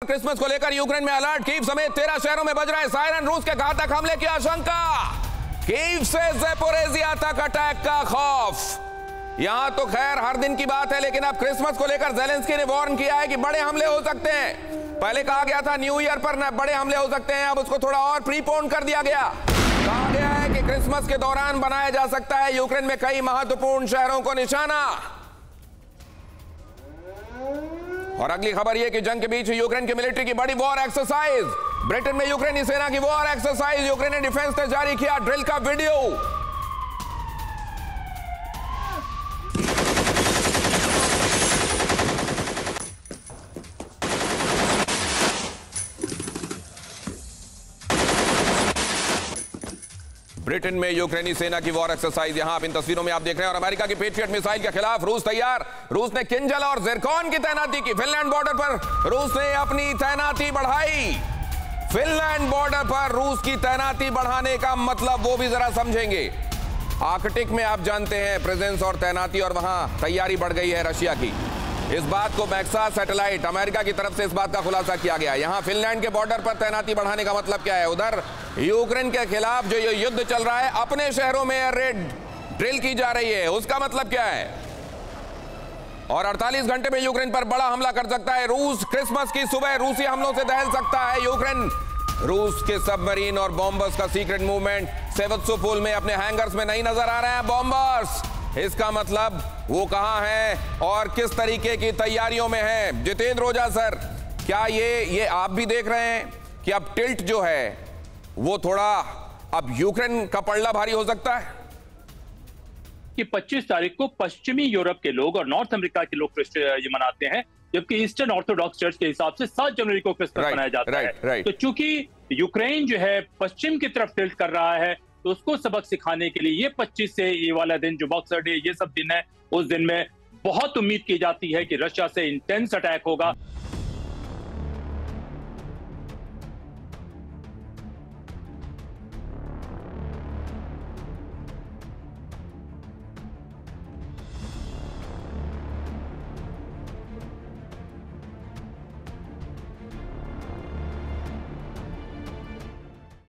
Christmas को लेकर Ukraine में अलर्ट। कीव समेत 13 शहरों में बज रहे सायरन। रूस के घातक हमले की आशंका। कीव से ज़ैपोरिज़िया तक अटैक का खौफ। यहां तो खैर हर दिन की बात है, लेकिन अब क्रिसमस को लेकर ज़ेलेंस्की ने वार्न किया है कि बड़े हमले हो सकते हैं। पहले कहा गया था न्यू ईयर पर बड़े हमले हो सकते हैं, अब उसको थोड़ा और प्रीपोन कर दिया गया। कहा गया है कि क्रिसमस के दौरान बनाया जा सकता है यूक्रेन में कई महत्वपूर्ण शहरों को निशाना। और अगली खबर यह कि जंग के बीच यूक्रेन की मिलिट्री की बड़ी वॉर एक्सरसाइज। ब्रिटेन में यूक्रेनी सेना की वॉर एक्सरसाइज। यूक्रेनी डिफेंस ने जारी किया ड्रिल का वीडियो। ब्रिटेन में यूक्रेनी सेना की वॉर एक्सरसाइज। यहां आप इन तस्वीरों में आप देख रहे हैं। और अमेरिका की पेट्रियट मिसाइल के खिलाफ रूस तैयार। रूस ने किंजल और ज़िरकॉन की तैनाती की। फिनलैंड बॉर्डर पर रूस ने अपनी तैनाती बढ़ाई। फिनलैंड बॉर्डर पर रूस की तैनाती बढ़ाने का मतलब वो भी जरा समझेंगे। आर्कटिक में आप जानते हैं प्रेजेंस और तैनाती, और वहां तैयारी बढ़ गई है रशिया की। इस बात को मैक्सा सैटेलाइट अमेरिका की तरफ से इस बात का खुलासा किया गया। यहां फिनलैंड के बॉर्डर पर तैनाती बढ़ाने का मतलब क्या है? उधर यूक्रेन के खिलाफ जो ये युद्ध चल रहा है, अपने शहरों में एयर रेड ड्रिल की जा रही है, उसका मतलब क्या है? और 48 घंटे में यूक्रेन पर बड़ा हमला कर सकता है रूस। क्रिसमस की सुबह रूसी हमलों से दहल सकता है यूक्रेन। रूस के सबमरीन और बॉम्बर्स का सीक्रेट मूवमेंट। सेवस्तोपोल में अपने हैंगर्स में नहीं नजर आ रहे हैं बॉम्बर्स। इसका मतलब वो कहां हैं और किस तरीके की तैयारियों में हैं? जितेंद्र ओझा सर, क्या ये आप भी देख रहे हैं कि अब टिल्ट जो है वो थोड़ा अब यूक्रेन का पलड़ा भारी हो सकता है? कि 25 तारीख को पश्चिमी यूरोप के लोग और नॉर्थ अमेरिका के लोग ये मनाते हैं, जबकि ईस्टर्न ऑर्थोडॉक्स चर्च के हिसाब से 7 जनवरी को क्रिसमस मनाया जाता है। तो चूंकि यूक्रेन जो है पश्चिम की तरफ टिल्ट कर रहा है, तो उसको सबक सिखाने के लिए ये 25 से ये वाला दिन जो बॉक्सर डे ये सब दिन है, उस दिन में बहुत उम्मीद की जाती है कि रशिया से इंटेंस अटैक होगा।